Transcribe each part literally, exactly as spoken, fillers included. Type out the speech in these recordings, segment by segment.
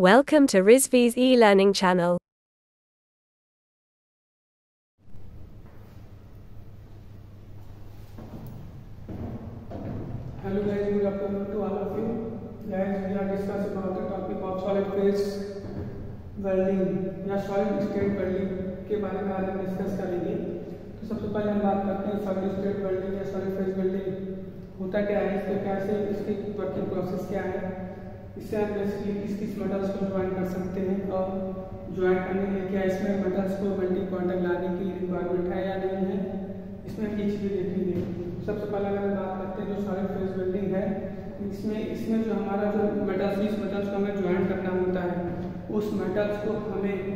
Welcome to Rizvi's e-learning channel. Hello guys, good afternoon to all of you. Guys, we are discussing about the topic of solid phase welding या solid state welding के बारे में आज हम discuss करेंगे। तो सबसे पहले हम बात करते हैं solid state welding या solid phase welding होता क्या है, इसके कैसे इसकी वर्किंग प्रोसेस क्या है, इससे हम बेसिकली किस किस मेटल्स को ज्वाइन कर सकते हैं और ज्वाइन करने के लिए क्या इसमें मेटल्स को मेल्टिंग पॉइंट तक लाने की रिक्वायरमेंट है या नहीं है, इसमें हम ये चीज़ें देखेंगे। सबसे पहले अगर हम बात करते हैं जो सॉलिड फेज वेल्डिंग है, इसमें इसमें जो हमारा जो मेटल्स इस मेटल्स को हमें ज्वाइन करना होता है, उस मेटल्स को हमें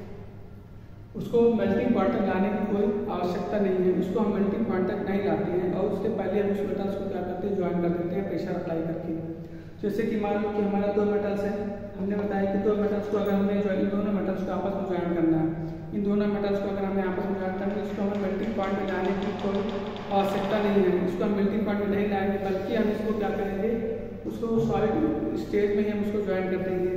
उसको मेल्टिंग पॉइंट तक लाने की कोई आवश्यकता नहीं है, उसको हम मेल्टिंग पॉइंट तक नहीं लाते हैं और उसके पहले हम उस मेटल्स को क्या करते हैं, ज्वाइन कर देते हैं प्रेशर अप्लाई करके। जैसे कि मान लो कि हमारा दो मेटल्स है, हमने बताया कि दो मेटल्स को अगर हमें इन दोनों मेटल्स को आपस में ज्वाइन करना है, इन दोनों मेटल्स को अगर हमें आपस में ज्वाइन करना है, इसको हमें मेल्टिंग पॉइंट में लाने की कोई आवश्यकता नहीं है, इसको हम मेल्टिंग पॉइंट में नहीं लाएंगे, बल्कि हम इसको क्या करेंगे, उसको सॉलिड स्टेट में ही हम उसको ज्वाइन कर देंगे।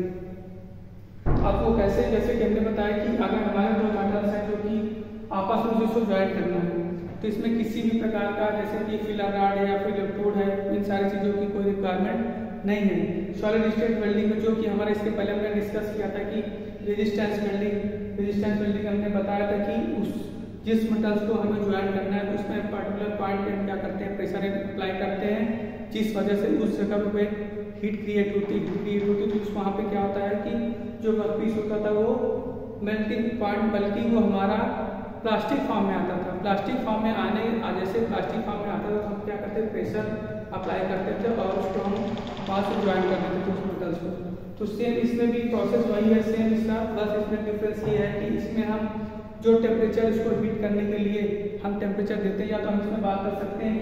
अब वो कैसे, जैसे कि हमने बताया कि अगर हमारे दो मेटल्स हैं जो कि आपस में इसको ज्वाइन करना है, तो इसमें किसी भी प्रकार का जैसे कि फिलर रॉड है या फिर इलेक्ट्रोड है, इन सारी चीज़ों की कोई रिक्वायरमेंट नहीं है। सॉलिड स्टेट वेल्डिंग में जो कि हमारे इसके पहले हमने डिस्कस किया था कि रेजिस्टेंस वेल्डिंग रेजिस्टेंस वेल्डिंग हमने बताया था कि उस जिस मेटल्स को हमें ज्वाइन करना है तो उसमें पर्टिकुलर पॉइंट पे क्या करते हैं, प्रेशर अप्लाई करते हैं, जिस वजह से उस जगह पे हीट क्रिएट होती है हीट क्रिएट होती है तो वहाँ पे क्या होता है कि जो वर्कपीस होता था वो मेल्टिंग पॉइंट बल्कि वो हमारा प्लास्टिक फॉर्म में आता था। प्लास्टिक फॉर्म में आने जैसे प्लास्टिक फॉर्म में आता था तो हम क्या करते थे, प्रेशर अप्लाई करते थे और उसको हम वहाँ से ज्वाइन कर देते थे उस मेटल्स को। तो सेम इसमें भी प्रोसेस वही है, सेम इसका बस इसमें डिफरेंस ये है कि इसमें हम जो टेम्परेचर इसको हीट करने के लिए हम टेम्परेचर देते हैं, या तो हम इसमें बात कर सकते हैं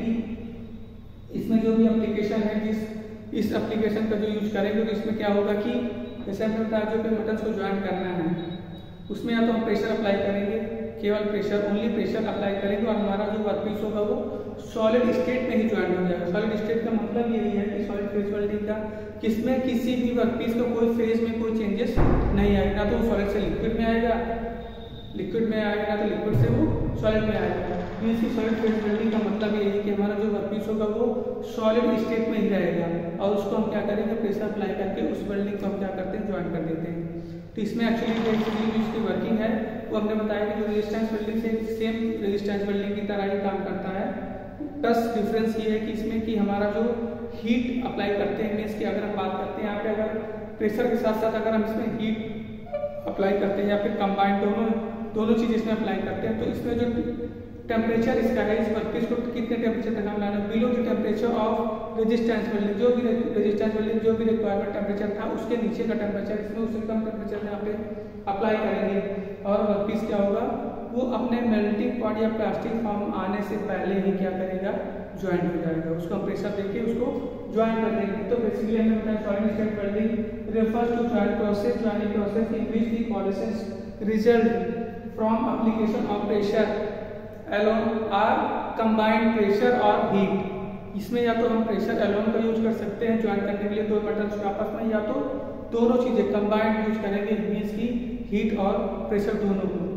कि इसमें जो भी एप्लीकेशन है जिस इस एप्लीकेशन का जो यूज करेंगे तो इसमें क्या होगा कि जैसे हमने बताया जो कि मेटल्स को ज्वाइन करना है उसमें या तो हम प्रेशर अप्लाई करेंगे, केवल प्रेशर ओनली प्रेशर अप्लाई करेंगे और हमारा जो वर्कपीस होगा वो सॉलिड स्टेट में ही ज्वाइन हो जाएगा। सॉलिड स्टेट का मतलब यही है कि सॉलिड फेज वेल्डिंग का किसमें किसी भी वर्कपीस का कोई फेज में कोई चेंजेस नहीं आएगा, ना तो वो सॉलिड से लिक्विड में आएगा लिक्विड में आएगा ना तो लिक्विड से वो सॉलिड में आएगा। मीन्स की सॉलिड फेज वेल्डिंग का मतलब ये है कि हमारा जो वर्कपीस होगा वो सॉलिड स्टेट में ही रहेगा और उसको हम क्या करेंगे, प्रेशर अप्लाई करके उस वेल्डिंग को हम क्या करते हैं, ज्वाइन कर देते हैं। तो इसमें एक्चुअली जो एक्चुअली इसकी वर्किंग है वो हमने बताया कि जो रेजिस्टेंस वेल्डिंग से सेम रेजिस्टेंस वेल्डिंग की तरह ही काम करता है, बस डिफरेंस ये है कि इसमें कि हमारा जो हीट अप्लाई करते हैं, मीन्स की अगर हम बात करते हैं यहाँ पे अगर प्रेशर के साथ साथ अगर हम इसमें हीट अप्लाई करते हैं या फिर कंबाइंड दोनों दोनों चीज़ इसमें अप्लाई करते हैं, तो इसमें जो टेम्परेचर इसका है इस वर्कपीस को कितने टेम्परेचर तक हम लाना, below the temperature of resistance welding, जो भी रेजिस्टेंस वेल्डिंग जो भी रिक्वायरमेंट टेम्परेचर था उसके नीचे का टेम्परेचर इसमें उससे कम टेम्परेचर यहाँ पे अप्लाई करेंगे और वर्कपीस क्या होगा वो अपने मेल्टिंग पॉइंट या प्लास्टिक फॉर्म आने से पहले ही क्या करेगा, ज्वाइन हो जाएगा। उसको हम प्रेशर देके उसको ज्वाइन कर देंगे। तो बेसिकली हमने बताया solid state welding refers to joint process joining process in which the process result from application of pressure alone or combined pressure or heat। इसमें या तो हम प्रेशर एलोन का यूज कर सकते हैं ज्वाइन करने के लिए दो मेटल्स को आपस में, या तो दोनों चीजें कंबाइंड यूज करेंगे, मींस की हीट और प्रेशर दोनों को।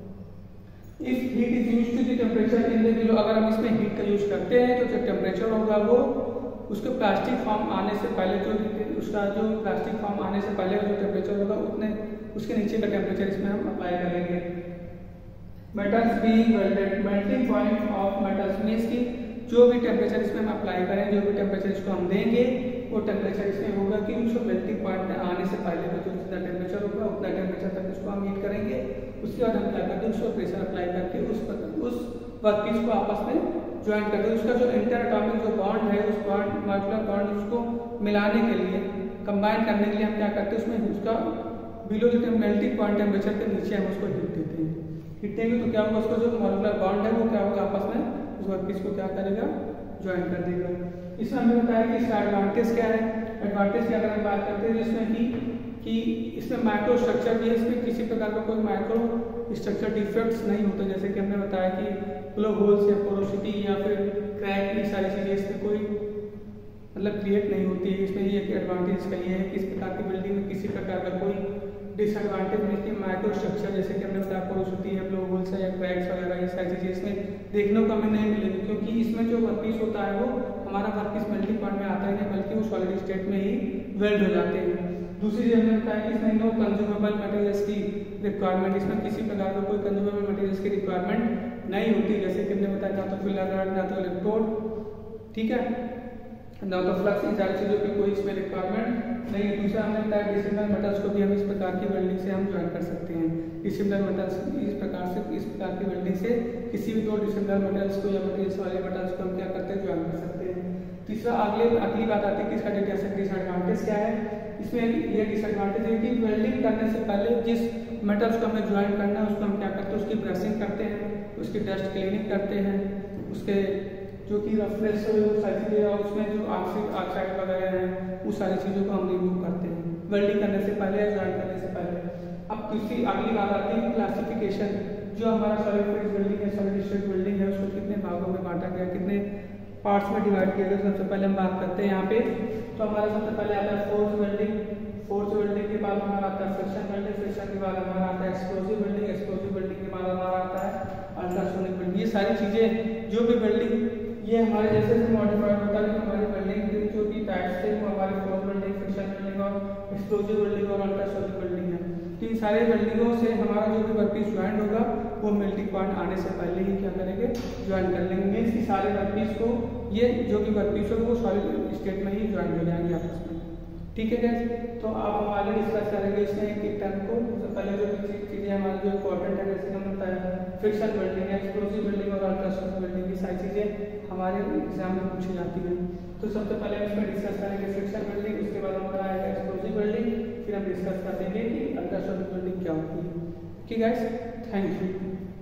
If heat is used to the temperature in the below, अगर हम इसमें हीट का यूज करते हैं तो जो टेम्परेचर होगा वो उसके प्लास्टिक फॉर्म आने से पहले जो उसका जो प्लास्टिक फॉर्म आने से पहले जो टेम्परेचर होगा उतने उसके नीचे का टेम्परेचर इसमें हम अप्लाई करेंगे। Metals being welded, melting point of metals means की जो भी टेम्परेचर इसमें हम अप्लाई करें, जो भी टेम्परेचर इसको हम देंगे वो टेम्परेचर इसमें होगा कि उसको मेल्टिंग पॉइंट में आने से पहले का जो जितना टेम्परेचर होगा उतना टेम्परेचर तक उसको हम हीट करेंगे। उसके बाद हम क्या करते हैं, उसको प्रेशर अप्लाई करके उस उस वर्कपीस को आपस में ज्वाइन करते हैं। उसका जो इंटर एटॉमिक जो बॉन्ड है उस बॉन्ड मॉलिक्यूलर बॉन्ड उसको मिलाने के लिए कंबाइन करने के लिए हम क्या करते हैं, उसमें उसका बिलो जो मेल्टिंग पॉइंट टेम्परेचर के नीचे हम उसको हीट देते हैं। हीट देंगे तो क्या होगा, उसका जो मॉलिक्यूलर बॉन्ड है वो क्या होगा, आपस में उस वर्कपीस को क्या करेगा, ज्वाइन कर देगा। इसमें हमने बताया कि इसका एडवांटेज क्या है। एडवांटेज की अगर हम बात करते हैं जिसमें कि कि इसमें माइक्रो स्ट्रक्चर भी है, इसमें किसी प्रकार का कोई माइक्रो स्ट्रक्चर डिफेक्ट्स नहीं होते, जैसे कि हमने बताया कि ब्लो होल्स या पोरोसिटी या फिर क्रैक, ये सारी चीज़ें इसमें कोई मतलब क्रिएट नहीं होती है। इसमें ये एक एडवांटेज का ये है कि इस प्रकार की बिल्डिंग में किसी प्रकार का कोई डिसएडवांटेज नहीं कि माइक्रो स्ट्रक्चर जैसे कि हमने बताया पोरोसिटी है, ब्लो होल्स है या क्रैक्स वगैरह ये सारी चीज़ें इसमें देखने को हमें नहीं मिलेगी, क्योंकि इसमें जो वर्कपीस होता है वो हमारा वर्कपीस मेल्टिंग पॉइंट में आता ही नहीं, बल्कि वो सॉलिड स्टेट में ही वेल्ड हो जाते हैं। दूसरी चीज़ हमने बताया कि इसमें नो कंज्यूमेबल मटेरियल्स की रिक्वायरमेंट, इसमें किसी प्रकार का कोई कंज्यूमेबल मटेरियल्स की रिक्वायरमेंट नहीं होती, जैसे कि हमने बताया ना तो फिलर रॉड ना तो इलेक्ट्रोड, ठीक है, ना तो फ्लक्स, इन सारी चीज़ों की कोई इसमें रिक्वायरमेंट नहीं है। दूसरा हमने बताया डिसिमिलर मेटल्स को भी हम इस प्रकार की वेल्डिंग से हम ज्वाइन कर सकते हैं। डिसिमिलर मेटल्स इस प्रकार से इस प्रकार की वेल्डिंग से किसी भी दो डिसिमिलर मेटल्स को या मटेरियल्स वाले मेटल्स को हम क्या करते हैं, ज्वाइन कर सकते हैं। तीसरा अगले अगली बात आती है कि इसका डिसएडवांटेज क्या है। इसमें ये डिसएडवांटेज है कि वेल्डिंग करने से पहले जिस मेटल्स को हमें ज्वाइन करना है उसको हम क्या करते हैं, उसकी ब्रशिंग करते हैं, उसकी डस्ट क्लीनिंग करते हैं, उसके जो कि रफनेस है वो सारी चीज़ें और उसमें जो ऑक्सीड ऑक्साइड वगैरह हैं उस सारी चीज़ों को हम रिमूव करते हैं वेल्डिंग करने से पहले या ज्वाइन करने से पहले। अब दूसरी अगली बात आती है क्लासिफिकेशन, जो हमारा सॉलिड फेज वेल्डिंग है, सॉलिड स्टेट वेल्डिंग है, उसको कितने भागों में बांटा गया, कितने पार्ट्स में डिवाइड किया गया। सबसे पहले हम बात करते हैं यहाँ पे, तो हमारा सबसे पहले आता है फोर्स वेल्डिंग, फोर्स वेल्डिंग के बाद हमारा आता है फ्रिक्शन वेल्डिंग, फ्रिक्शन के बाद हमारा आता है एक्सप्लोसिव वेल्डिंग, एक्सप्लोसिव वेल्डिंग के बाद हमारा आता है अल्ट्रासोनिक वेल्डिंग। ये सारी चीज़ें जो भी वेल्डिंग ये हमारे जैसे जैसे मॉडिफाइड होता है, हमारी वेल्डिंग जो भी टाइप्स थे वो हमारे फोर्स वेल्डिंग, फ्रिक्शन वेल्डिंग और एक्सप्लोसिव वेल्डिंग और अल्ट्रासोनिक वेल्डिंग है। तो इन सारे वेल्डिंगों से हमारा जो भी वर्कपीस ज्वाइन होगा वो मेल्टिंग पॉइंट आने से पहले ही क्या करेंगे, ज्वाइन कर लेंगे। मीन्स कि सारे वर्कपीस को ये जो भी वर्कपीस होगा वो सॉलिड स्टेट में ही ज्वाइन हो जाएंगे आपस में, ठीक है गाइस। तो आप हम आगे डिस्कस करेंगे इसमें एक एक टर्म को। सबसे पहले जो चीज़ें हमारी जो इंपॉर्टेंट है, जैसे हमने बताया फ्रिक्शन वेल्डिंग, एक्सप्लोसिव वेल्डिंग और अल्ट्रासोनिक वेल्डिंग, की सारी चीज़ें हमारे एग्जाम में पूछी जाती हैं। तो सबसे पहले हम इसमें डिस्कस करेंगे फ्रिक्शन वेल्डिंग, उसके बाद हमारा आएगा एक्सप्लोसिव वेल्डिंग, फिर हम डिस्कस कर देंगे कि अल्ट्रासोनिक वेल्डिंग क्या होती है। Okay guys, thank you.